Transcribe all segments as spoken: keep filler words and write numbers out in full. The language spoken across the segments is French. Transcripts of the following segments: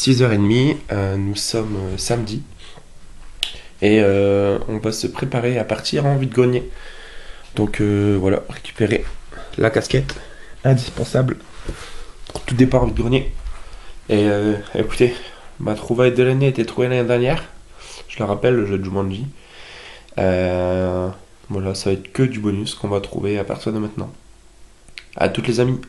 six heures trente, euh, nous sommes euh, samedi. Et euh, on va se préparer à partir en vide-grenier. Donc euh, voilà, récupérer la casquette, indispensable pour tout départ en vide-grenier. Et euh, écoutez, ma trouvaille de l'année était trouvée l'année dernière. Je le rappelle, le jeu de Jumanji. Euh, voilà, ça va être que du bonus qu'on va trouver à partir de maintenant. À toutes les amis.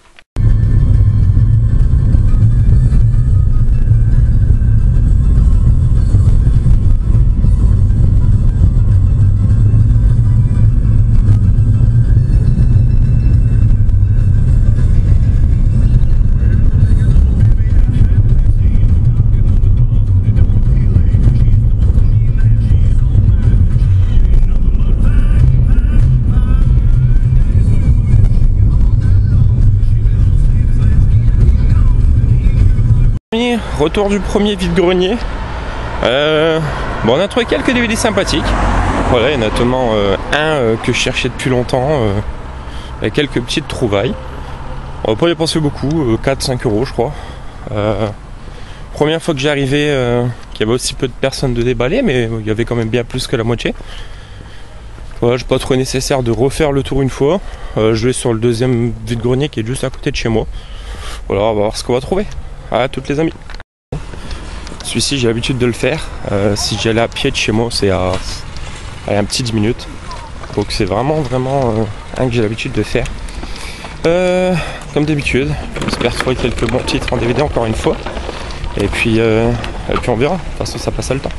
Retour du premier vide-grenier. Euh, bon, on a trouvé quelques D V D sympathiques. Voilà, il y en a notamment euh, un euh, que je cherchais depuis longtemps, euh, avec quelques petites trouvailles. On va pas dépenser beaucoup, euh, quatre à cinq euros je crois. Euh, première fois que j'ai arrivé, euh, qu'il y avait aussi peu de personnes de déballer, mais il y avait quand même bien plus que la moitié. Voilà, j'ai pas trouvé nécessaire de refaire le tour une fois. Euh, je vais sur le deuxième vide-grenier qui est juste à côté de chez moi. Voilà, on va voir ce qu'on va trouver. À toutes les amis. Celui-ci j'ai l'habitude de le faire. Euh, si j'allais à pied de chez moi, c'est à, à un petit dix minutes. Donc c'est vraiment vraiment euh, un que j'ai l'habitude de faire. Euh, comme d'habitude, j'espère trouver quelques bons titres en D V D encore une fois. Et puis, euh, et puis on verra. De toute façon ça passe le temps.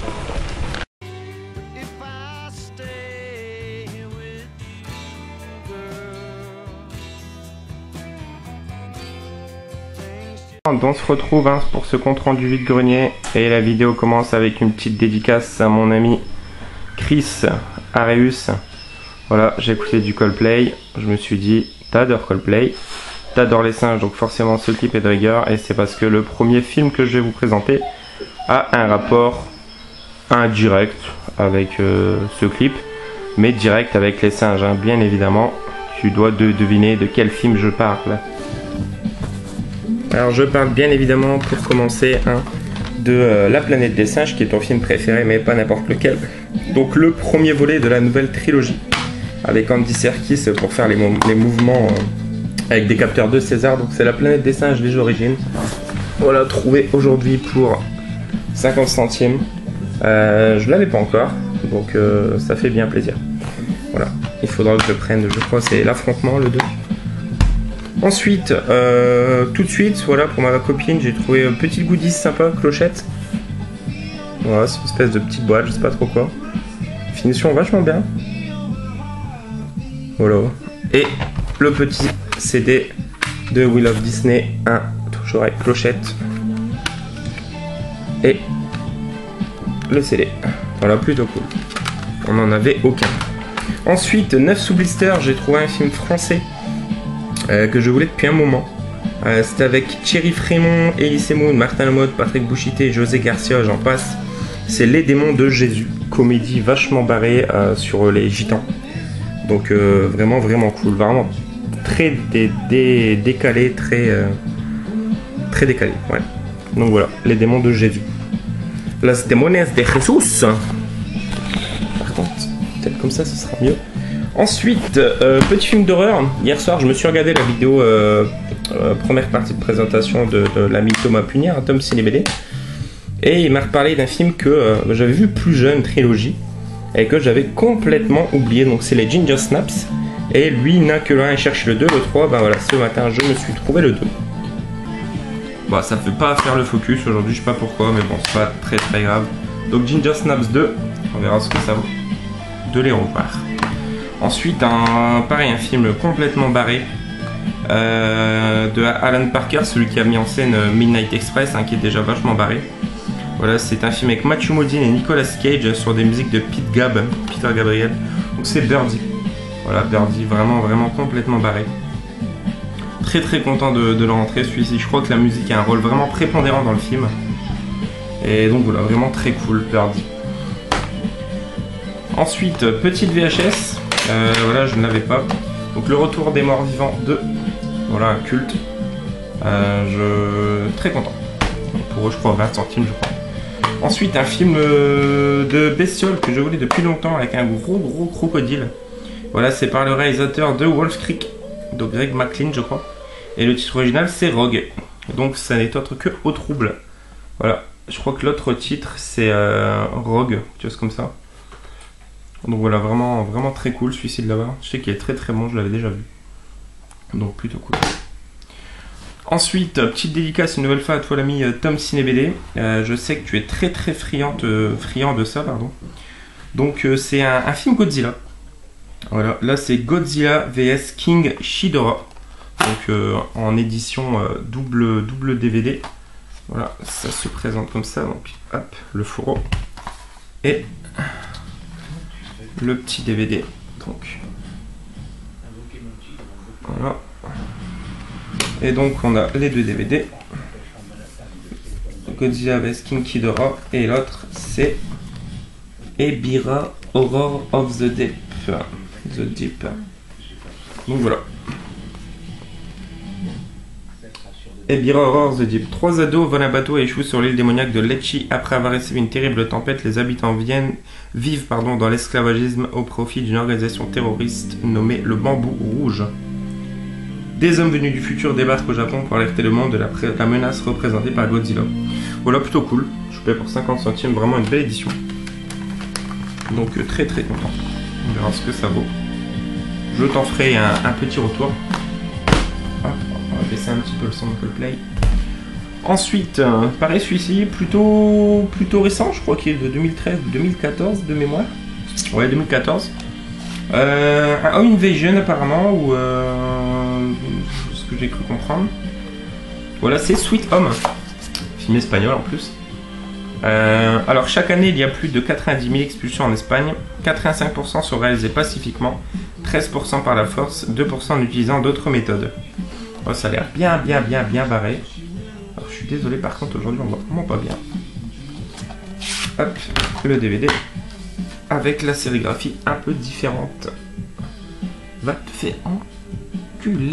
On se retrouve hein, pour ce compte rendu vide-grenier et la vidéo commence avec une petite dédicace à mon ami Chris Areus. Voilà, j'ai écouté du Coldplay, je me suis dit t'adores Coldplay, t'adores les singes, donc forcément ce clip est de rigueur, et c'est parce que le premier film que je vais vous présenter a un rapport indirect avec euh, ce clip, mais direct avec les singes, hein. Bien évidemment, tu dois de deviner de quel film je parle. Alors je parle bien évidemment pour commencer hein, de euh, La Planète des Singes, qui est ton film préféré mais pas n'importe lequel. Donc le premier volet de la nouvelle trilogie avec Andy Serkis pour faire les, mou les mouvements euh, avec des capteurs de César. Donc c'est La Planète des Singes, les origines. Voilà, trouvé aujourd'hui pour cinquante centimes. Euh, je l'avais pas encore, donc euh, ça fait bien plaisir. Voilà, il faudra que je prenne, je crois c'est L'Affrontement, le deux. Ensuite, euh, tout de suite, voilà, pour ma copine, j'ai trouvé un petit goodies sympa, clochette. Voilà, c'est une espèce de petite boîte, je sais pas trop quoi. Finition vachement bien. Voilà. Et le petit C D de We Love Disney, un toujours avec clochette. Et le C D. Voilà, plutôt cool. On n'en avait aucun. Ensuite, neuf sous blister, j'ai trouvé un film français. Euh, que je voulais depuis un moment. Euh, C'était avec Thierry Frémont, Elise Moon, Martin Lamotte, Patrick Bouchité, José Garcia, j'en passe. C'est Les Démons de Jésus, comédie vachement barrée euh, sur les gitans. Donc euh, vraiment vraiment cool, vraiment très dé dé décalé, très euh, très décalé. Ouais. Donc voilà, Les Démons de Jésus. Las Demones de Jesús. Par contre, peut-être comme ça, ce sera mieux. Ensuite, euh, petit film d'horreur. Hier soir, je me suis regardé la vidéo, euh, euh, première partie de présentation de, de l'ami Thomas Punière, un Tom Ciné B D. Et il m'a reparlé d'un film que euh, j'avais vu plus jeune, trilogie, et que j'avais complètement oublié. Donc c'est les Ginger Snaps. Et lui n'a que l'un, il cherche le deux, le trois. Ben voilà, ce matin, je me suis trouvé le deux. Bon, ça ne fait pas faire le focus aujourd'hui, je sais pas pourquoi, mais bon, c'est pas très très grave. Donc Ginger Snaps deux, on verra ce que ça vaut de les revoir. Ensuite, un, pareil, un film complètement barré euh, de Alan Parker, celui qui a mis en scène Midnight Express, hein, qui est déjà vachement barré. Voilà, c'est un film avec Matthew Modine et Nicolas Cage sur des musiques de Pete Gab, Peter Gabriel. Donc c'est Birdie. Voilà, Birdie, vraiment, vraiment complètement barré. Très très content de, de le rentrer celui-ci. Je crois que la musique a un rôle vraiment prépondérant dans le film. Et donc voilà, vraiment très cool, Birdie. Ensuite, petite V H S. Euh, voilà, je ne l'avais pas. Donc Le Retour des Morts Vivants deux. Voilà, un culte. Euh, je... Très content. euros, je crois, vingt centimes, je crois. Ensuite, un film euh, de bestiole que je voulais depuis longtemps avec un gros gros crocodile. Voilà, c'est par le réalisateur de Wolf Creek, de Greg McLean, je crois. Et le titre original, c'est Rogue. Donc, ça n'est autre que Au Trouble. Voilà, je crois que l'autre titre, c'est euh, Rogue, tu vois, c'est comme ça. Donc voilà, vraiment, vraiment très cool celui-ci de là-bas. Je sais qu'il est très très bon, je l'avais déjà vu. Donc plutôt cool. Ensuite, petite dédicace une nouvelle fois à toi l'ami Tom Ciné B D. Euh, je sais que tu es très très friand, euh, friand de ça, pardon. Donc euh, c'est un, un film Godzilla. Voilà, là c'est Godzilla V S King Ghidorah. Donc euh, en édition euh, double, double D V D. Voilà, ça se présente comme ça. Donc hop, le fourreau. Et le petit D V D. Donc voilà. Et donc on a les deux D V D. Godzilla V S King Ghidorah et l'autre c'est Ebirah Horror of the Deep. The Deep. Donc voilà. Ebirah Horror of the Deep. Trois ados volent un bateau et échouent sur l'île démoniaque de Lecce. Après avoir recevé une terrible tempête, les habitants viennent, vivent pardon, dans l'esclavagisme au profit d'une organisation terroriste nommée le Bambou Rouge. Des hommes venus du futur débarquent au Japon pour alerter le monde de la, la menace représentée par Godzilla. Voilà, plutôt cool. Je paie pour cinquante centimes, vraiment une belle édition. Donc euh, très très content. On verra ce que ça vaut. Je t'en ferai un, un petit retour. Hop, on va baisser un petit peu le son de play. Ensuite, euh, pareil celui-ci, plutôt, plutôt récent, je crois qu'il est de deux mille treize ou deux mille quatorze de mémoire. Ouais, deux mille quatorze. Euh, un Home Invasion apparemment, ou euh, ce que j'ai cru comprendre. Voilà, c'est Sweet Home, film espagnol en plus. Euh, alors chaque année il y a plus de quatre-vingt-dix mille expulsions en Espagne. quatre-vingt-cinq pour cent sont réalisées pacifiquement, treize pour cent par la force, deux pour cent en utilisant d'autres méthodes. Oh, ça a l'air bien bien bien bien barré. Alors je suis désolé, par contre aujourd'hui on voit vraiment pas bien. Hop, le D V D avec la sérigraphie un peu différente. Va te faire enculer.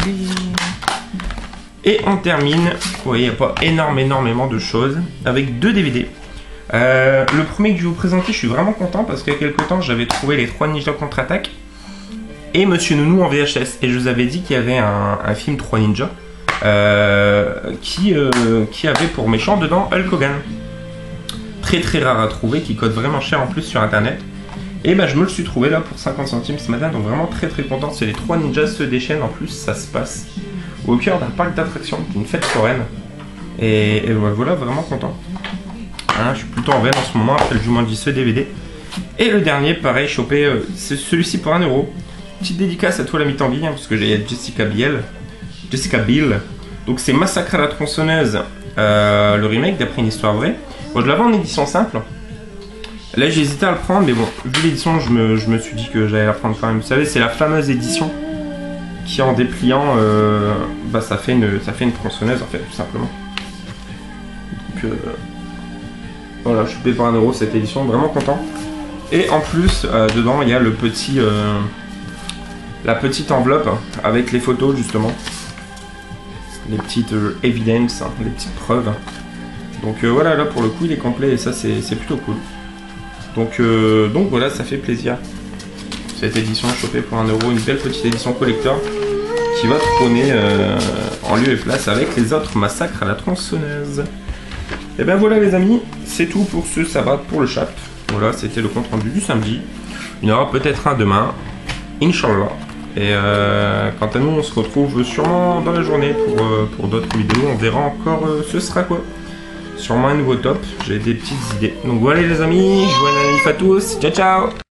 Et on termine, vous voyez, il n'y a pas énorme, énormément de choses, avec deux D V D. Euh, le premier que je vais vous présenter, je suis vraiment content parce qu'il y a quelques temps, j'avais trouvé les trois Ninjas contre-attaque et Monsieur Nounou en V H S. Et je vous avais dit qu'il y avait un, un film trois Ninjas euh, qui, euh, qui avait pour méchant dedans Hulk Hogan. Très très rare à trouver, qui coûte vraiment cher en plus sur internet. Et bah je me le suis trouvé là pour cinquante centimes ce matin, donc vraiment très très content. C'est les trois ninjas se déchaînent, en plus ça se passe au cœur d'un parc d'attractions, d'une fête foraine. Et, et voilà, vraiment content. Hein, je suis plutôt en veine en ce moment après le Jumanji ce D V D. Et le dernier, pareil, chopé, euh, c'est celui-ci pour un euro. Petite dédicace à toi l'ami Tanguy, hein, parce que j'ai Jessica Biel. Jessica Biel. Donc c'est Massacre à la tronçonneuse, euh, le remake d'après une histoire vraie. Bon, je l'avais en édition simple. Là j'ai hésité à le prendre, mais bon, vu l'édition, je me, je me suis dit que j'allais la prendre quand même. Vous savez, c'est la fameuse édition qui en dépliant, euh, bah, ça, fait une, ça fait une tronçonneuse en fait, tout simplement. Donc euh, voilà, je suis payé pour un euro cette édition, vraiment content. Et en plus, euh, dedans, il y a le petit, euh, la petite enveloppe avec les photos justement. Les petites euh, evidence, hein, les petites preuves. Donc euh, voilà, là pour le coup, il est complet et ça c'est plutôt cool. Donc, euh, donc voilà, ça fait plaisir. Cette édition chopée pour un euro, une belle petite édition collector qui va trôner euh, en lieu et place avec les autres massacres à la tronçonneuse. Et ben voilà les amis, c'est tout pour ce sabbat pour le chat. Voilà, c'était le compte rendu du samedi. Il y en aura peut-être un demain, Inch'Allah. Et euh, quant à nous, on se retrouve sûrement dans la journée pour, euh, pour d'autres vidéos. On verra encore euh, ce sera quoi. Sûrement un nouveau top, j'ai des petites idées. Donc voilà les amis, joyeux anniversaire à tous, ciao ciao.